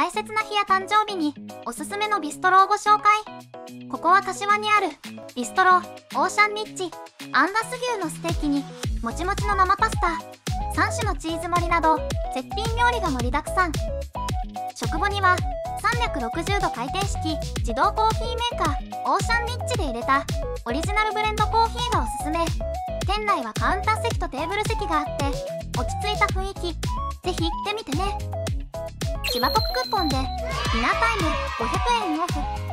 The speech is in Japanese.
大切な日や誕生日におすすめのビストロをご紹介。ここは柏にあるビストロオーシャンリッチ。アンガス牛のステーキにもちもちの生パスタ、3種のチーズ盛りなど絶品料理が盛りだくさん。食後には360度回転式自動コーヒーメーカーオーシャンリッチで入れたオリジナルブレンドコーヒーがおすすめ。店内はカウンター席とテーブル席があって落ち着いた雰囲気。ぜひ行ってみてね。千葉特クーポンでディナータイム500円オフ。